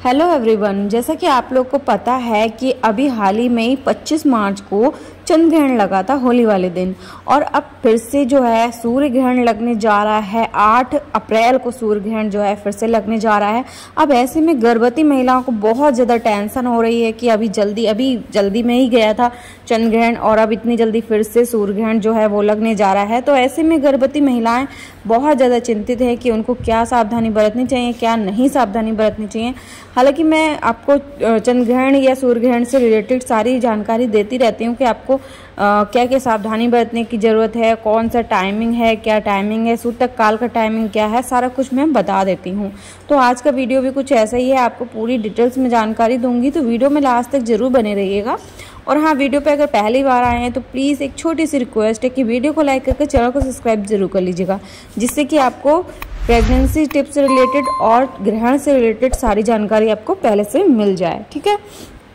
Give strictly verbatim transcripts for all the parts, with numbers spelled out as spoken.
Hello everyone, जैसा कि आप लोग को पता है कि अभी हाल ही में ही पच्चीस मार्च को चंद्र ग्रहण लगा था, होली वाले दिन। और अब फिर से जो है सूर्य ग्रहण लगने जा रहा है। आठ अप्रैल को सूर्य ग्रहण जो है फिर से लगने जा रहा है। अब ऐसे में गर्भवती महिलाओं को बहुत ज़्यादा टेंशन हो रही है कि अभी जल्दी अभी जल्दी में ही गया था चंद्र ग्रहण और अब इतनी जल्दी फिर से सूर्य ग्रहण जो है वो लगने जा रहा है। तो ऐसे में गर्भवती महिलाएं बहुत ज़्यादा चिंतित है कि उनको क्या सावधानी बरतनी चाहिए, क्या नहीं सावधानी बरतनी चाहिए। हालांकि मैं आपको चंद्र ग्रहण या सूर्य ग्रहण से रिलेटेड सारी जानकारी देती रहती हूँ कि आपको आ, क्या क्या सावधानी बरतने की ज़रूरत है, कौन सा टाइमिंग है, क्या टाइमिंग है, सूतक काल का टाइमिंग क्या है, सारा कुछ मैं बता देती हूँ। तो आज का वीडियो भी कुछ ऐसा ही है, आपको पूरी डिटेल्स में जानकारी दूंगी, तो वीडियो में लास्ट तक जरूर बने रहिएगा। और हाँ, वीडियो पे अगर पहली बार आए हैं तो प्लीज़ एक छोटी सी रिक्वेस्ट है कि वीडियो को लाइक करके चैनल को सब्सक्राइब जरूर कर लीजिएगा, जिससे कि आपको प्रेगनेंसी टिप्स से रिलेटेड और ग्रहण से रिलेटेड सारी जानकारी आपको पहले से मिल जाए। ठीक है,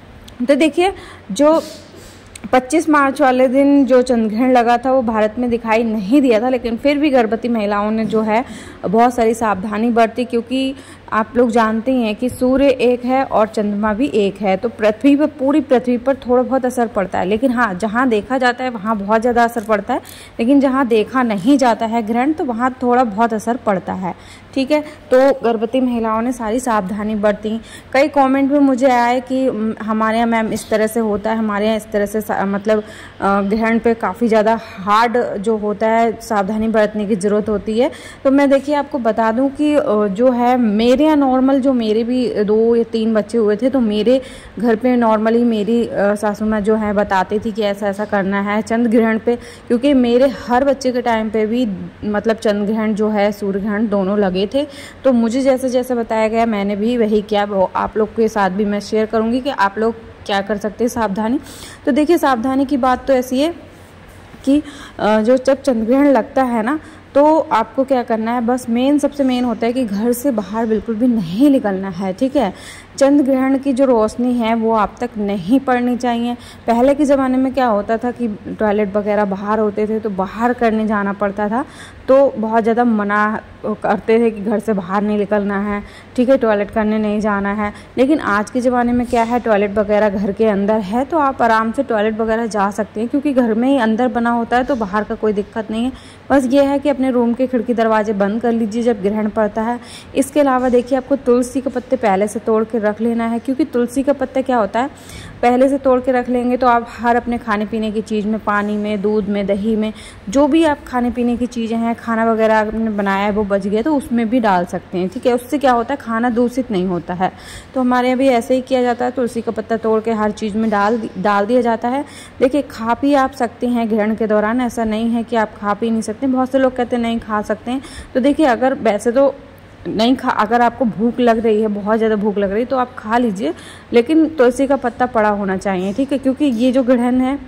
तो देखिए, जो पच्चीस मार्च वाले दिन जो चंद्र ग्रहण लगा था वो भारत में दिखाई नहीं दिया था, लेकिन फिर भी गर्भवती महिलाओं ने जो है बहुत सारी सावधानी बरती, क्योंकि आप लोग जानते हैं कि सूर्य एक है और चंद्रमा भी एक है। तो पृथ्वी पर, पूरी पृथ्वी पर थोड़ा बहुत असर पड़ता है, लेकिन हाँ, जहाँ देखा जाता है वहाँ बहुत ज़्यादा असर पड़ता है, लेकिन जहाँ देखा नहीं जाता है ग्रहण तो वहाँ थोड़ा बहुत असर पड़ता है। ठीक है, तो गर्भवती महिलाओं ने सारी सावधानी बरती। कई कमेंट में मुझे आए कि हमारे यहाँ मैम इस तरह से होता है, हमारे यहाँ इस तरह से मतलब ग्रहण पे काफ़ी ज़्यादा हार्ड जो होता है सावधानी बरतने की ज़रूरत होती है। तो मैं देखिए आपको बता दूं कि जो है मेरे यहाँ नॉर्मल, जो मेरे भी दो या तीन बच्चे हुए थे, तो मेरे घर पे नॉर्मली मेरी सासू माँ जो है बताती थी कि ऐसा ऐसा करना है चंद्र ग्रहण पे, क्योंकि मेरे हर बच्चे के टाइम पे भी मतलब चंद्र ग्रहण जो है सूर्य ग्रहण दोनों लगे थे। तो मुझे जैसे जैसे बताया गया मैंने भी वही किया, आप लोग के साथ भी मैं शेयर करूँगी कि आप लोग क्या कर सकते हैं सावधानी। तो देखिए, सावधानी की बात तो ऐसी है कि जो जब चंद्र ग्रहण लगता है ना, तो आपको क्या करना है, बस मेन सबसे मेन होता है कि घर से बाहर बिल्कुल भी नहीं निकलना है। ठीक है, चंद्र ग्रहण की जो रोशनी है वो आप तक नहीं पड़नी चाहिए। पहले के ज़माने में क्या होता था कि टॉयलेट वगैरह बाहर होते थे तो बाहर करने जाना पड़ता था, तो बहुत ज़्यादा मना करते थे कि घर से बाहर नहीं निकलना है, ठीक है, टॉयलेट करने नहीं जाना है। लेकिन आज के ज़माने में क्या है, टॉयलेट वगैरह घर के अंदर है, तो आप आराम से टॉयलेट वगैरह जा सकते हैं, क्योंकि घर में ही अंदर बना होता है तो बाहर का कोई दिक्कत नहीं है। बस ये है कि अपने रूम के खिड़की दरवाजे बंद कर लीजिए जब ग्रहण पड़ता है। इसके अलावा देखिए, आपको तुलसी के पत्ते पहले से तोड़ के रख लेना है, क्योंकि तुलसी का पत्ता क्या होता है, पहले से तोड़ के रख लेंगे तो आप हर अपने खाने पीने की चीज़ में, पानी में, दूध में, दही में, जो भी आप खाने पीने की चीज़ें हैं, खाना वगैरह आपने बनाया है वो बच गया तो उसमें भी डाल सकते हैं। ठीक है, उससे क्या होता है, खाना दूषित नहीं होता है। तो हमारे यहाँ भी ऐसे ही किया जाता है, तुलसी का पत्ता तोड़ के हर चीज़ में डाल डाल दिया जाता है। देखिए, खा पी आप सकते हैं ग्रहण के दौरान, ऐसा नहीं है कि आप खा पी नहीं सकते। बहुत से लोग कहते हैं नहीं खा सकते हैं, तो देखिए, अगर वैसे तो नहीं खा, अगर आपको भूख लग रही है, बहुत ज़्यादा भूख लग रही है, तो आप खा लीजिए, लेकिन तुलसी का पत्ता पड़ा होना चाहिए। ठीक है, क्योंकि ये जो ग्रहण है,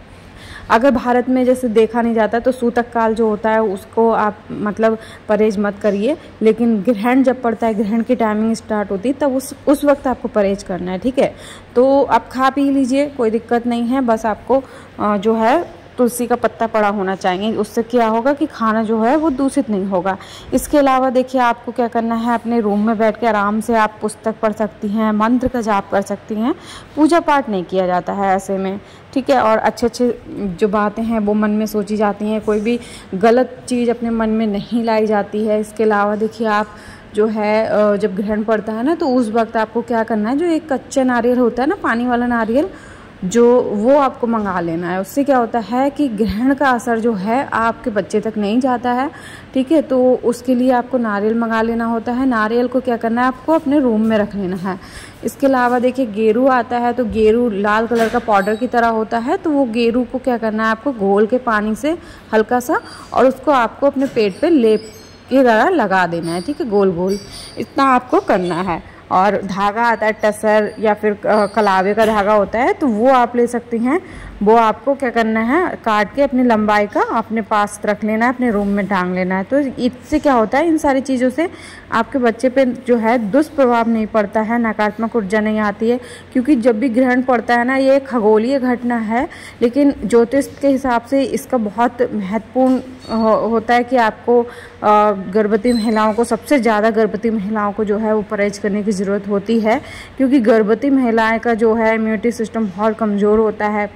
अगर भारत में जैसे देखा नहीं जाता तो सूतक काल जो होता है उसको आप मतलब परहेज मत करिए, लेकिन ग्रहण जब पड़ता है, ग्रहण की टाइमिंग स्टार्ट होती है, तब उस उस वक्त आपको परहेज करना है। ठीक है, तो आप खा पी लीजिए, कोई दिक्कत नहीं है, बस आपको जो है तुलसी का पत्ता पड़ा होना चाहिए। उससे क्या होगा कि खाना जो है वो दूषित नहीं होगा। इसके अलावा देखिए, आपको क्या करना है, अपने रूम में बैठ के आराम से आप पुस्तक पढ़ सकती हैं, मंत्र का जाप कर सकती हैं। पूजा पाठ नहीं किया जाता है ऐसे में। ठीक है, और अच्छे अच्छे जो बातें हैं वो मन में सोची जाती हैं, कोई भी गलत चीज़ अपने मन में नहीं लाई जाती है। इसके अलावा देखिए, आप जो है जब ग्रहण पड़ता है ना, तो उस वक्त आपको क्या करना है, जो एक कच्चा नारियल होता है ना, पानी वाला नारियल, जो वो आपको मंगा लेना है। उससे क्या होता है कि ग्रहण का असर जो है आपके बच्चे तक नहीं जाता है। ठीक है, तो उसके लिए आपको नारियल मंगा लेना होता है। नारियल को क्या करना है, आपको अपने रूम में रख लेना है। इसके अलावा देखिए, गेरू आता है, तो गेरू लाल कलर का पाउडर की तरह होता है, तो वो गेरू को क्या करना है, आपको घोल के पानी से हल्का सा, और उसको आपको अपने पेट पे लेप की तरह लगा देना है। ठीक है, गोल गोल इतना आपको करना है। और धागा आता है टसर या फिर कलावे का धागा होता है, तो वो आप ले सकती हैं। वो आपको क्या करना है, काट के अपनी लंबाई का अपने पास रख लेना है, अपने रूम में टांग लेना है। तो इससे क्या होता है, इन सारी चीज़ों से आपके बच्चे पे जो है दुष्प्रभाव नहीं पड़ता है, नकारात्मक ऊर्जा नहीं आती है। क्योंकि जब भी ग्रहण पड़ता है ना, ये खगोलीय घटना है, लेकिन ज्योतिष के हिसाब से इसका बहुत महत्वपूर्ण हो, होता है कि आपको गर्भवती महिलाओं को, सबसे ज़्यादा गर्भवती महिलाओं को जो है वो परहेज करने की ज़रूरत होती है। क्योंकि गर्भवती महिलाएं का जो है इम्यूनिटी सिस्टम बहुत कमज़ोर होता है,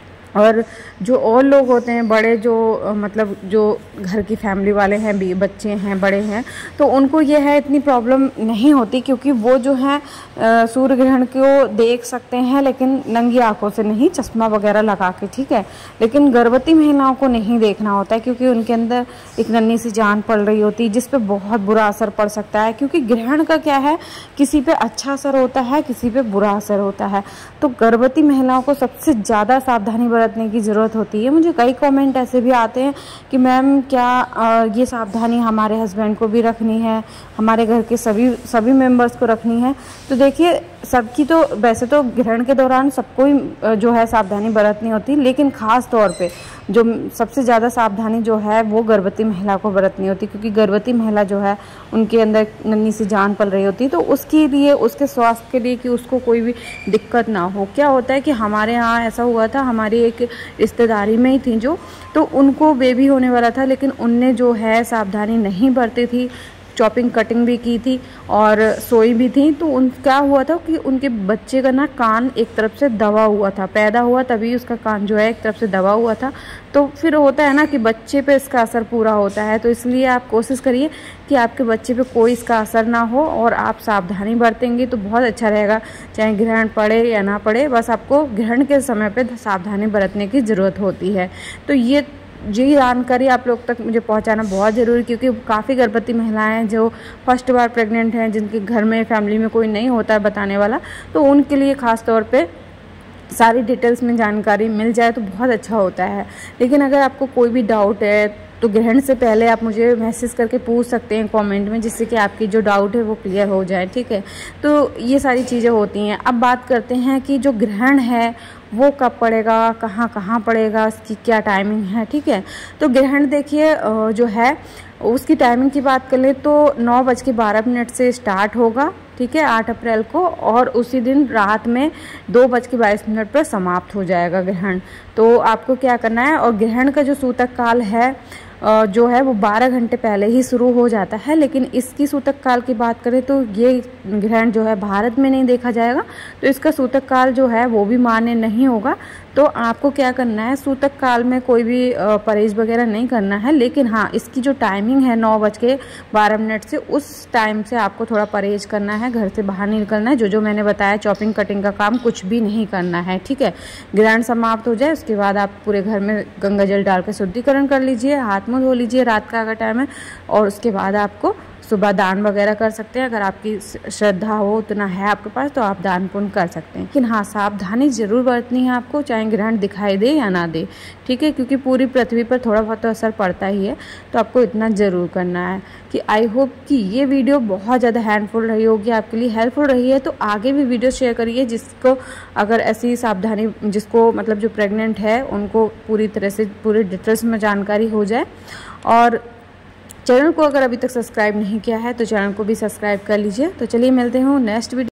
और जो और लोग होते हैं बड़े, जो मतलब जो घर की फैमिली वाले हैं, भी बच्चे हैं, बड़े हैं, तो उनको ये है इतनी प्रॉब्लम नहीं होती, क्योंकि वो जो है सूर्य ग्रहण को देख सकते हैं, लेकिन नंगी आंखों से नहीं, चश्मा वगैरह लगा के, ठीक है। लेकिन गर्भवती महिलाओं को नहीं देखना होता है, क्योंकि उनके अंदर एक नन्ही सी जान पड़ रही होती है, जिस पे बहुत बुरा असर पड़ सकता है। क्योंकि ग्रहण का क्या है, किसी पे अच्छा असर होता है, किसी पे बुरा असर होता है। तो गर्भवती महिलाओं को सबसे ज़्यादा सावधानी बरतने की ज़रूरत होती है। मुझे कई कमेंट ऐसे भी आते हैं कि मैम क्या आ, ये सावधानी हमारे हस्बैंड को भी रखनी है, हमारे घर के सभी सभी मेंबर्स को रखनी है। तो देखिए, सबकी तो वैसे तो ग्रहण के दौरान सबको ही जो है सावधानी बरतनी होती है, लेकिन ख़ास तौर पे जो सबसे ज़्यादा सावधानी जो है वो गर्भवती महिला को बरतनी होती है। क्योंकि गर्भवती महिला जो है उनके अंदर नन्ही सी जान पल रही होती है, तो उसके लिए, उसके स्वास्थ्य के लिए, कि उसको कोई भी दिक्कत ना हो। क्या होता है कि हमारे यहाँ ऐसा हुआ था, हमारी एक रिश्तेदारी में ही थी जो, तो उनको बेबी होने वाला था, लेकिन उनने जो है सावधानी नहीं बरती थी, चॉपिंग कटिंग भी की थी और सोई भी थी। तो उन क्या हुआ था कि उनके बच्चे का ना कान एक तरफ से दबा हुआ था, पैदा हुआ तभी उसका कान जो है एक तरफ से दबा हुआ था। तो फिर होता है ना कि बच्चे पे इसका असर पूरा होता है। तो इसलिए आप कोशिश करिए कि आपके बच्चे पे कोई इसका असर ना हो, और आप सावधानी बरतेंगे तो बहुत अच्छा रहेगा। चाहे ग्रहण पड़े या ना पड़े, बस आपको ग्रहण के समय पर सावधानी बरतने की ज़रूरत होती है। तो ये जी जानकारी आप लोग तक मुझे पहुंचाना बहुत ज़रूरी, क्योंकि काफ़ी गर्भवती महिलाएं हैं जो फर्स्ट बार प्रेग्नेंट हैं, जिनके घर में फैमिली में कोई नहीं होता है बताने वाला, तो उनके लिए ख़ास तौर पे सारी डिटेल्स में जानकारी मिल जाए तो बहुत अच्छा होता है। लेकिन अगर आपको कोई भी डाउट है तो ग्रहण से पहले आप मुझे मैसेज करके पूछ सकते हैं कमेंट में, जिससे कि आपकी जो डाउट है वो क्लियर हो जाए, ठीक है। तो ये सारी चीज़ें होती हैं। अब बात करते हैं कि जो ग्रहण है वो कब पड़ेगा, कहाँ कहाँ पड़ेगा, उसकी क्या टाइमिंग है, ठीक है। तो ग्रहण देखिए जो है उसकी टाइमिंग की बात कर ले तो नौ बज के बारह मिनट से स्टार्ट होगा, ठीक है, आठ अप्रैल को, और उसी दिन रात में दो बज के बाईस मिनट पर समाप्त हो जाएगा ग्रहण। तो आपको क्या करना है, और ग्रहण का जो सूतक काल है जो है वो बारह घंटे पहले ही शुरू हो जाता है। लेकिन इसकी सूतक काल की बात करें तो ये ग्रहण जो है भारत में नहीं देखा जाएगा, तो इसका सूतक काल जो है वो भी मान्य नहीं होगा। तो आपको क्या करना है, सूतक काल में कोई भी परहेज वगैरह नहीं करना है। लेकिन हाँ, इसकी जो टाइमिंग है नौ बज के बारह मिनट से, उस टाइम से आपको थोड़ा परहेज करना है, घर से बाहर नहीं निकलना है। जो जो मैंने बताया, चॉपिंग कटिंग का काम कुछ भी नहीं करना है, ठीक है। ग्रहण समाप्त हो जाए उसके बाद आप पूरे घर में गंगा जल डाल के शुद्धिकरण कर लीजिए, हाथ मुँह धो लीजिए रात का अगर टाइम है, और उसके बाद आपको सुबह दान वगैरह कर सकते हैं। अगर आपकी श्रद्धा हो, उतना है आपके पास, तो आप दान पुण्य कर सकते हैं। लेकिन हाँ, सावधानी जरूर बरतनी है आपको, चाहे ग्रहण दिखाई दे या ना दे, ठीक है, क्योंकि पूरी पृथ्वी पर थोड़ा बहुत तो असर पड़ता ही है। तो आपको इतना ज़रूर करना है कि आई होप कि ये वीडियो बहुत ज़्यादा हेल्पफुल रही होगी, आपके लिए हेल्पफुल रही है। तो आगे भी वीडियो शेयर करिए, जिसको अगर ऐसी सावधानी, जिसको मतलब जो प्रेग्नेंट है उनको पूरी तरह से पूरी डिटेल्स में जानकारी हो जाए। और चैनल को अगर अभी तक सब्सक्राइब नहीं किया है तो चैनल को भी सब्सक्राइब कर लीजिए। तो चलिए मिलते हैं नेक्स्ट वीडियो।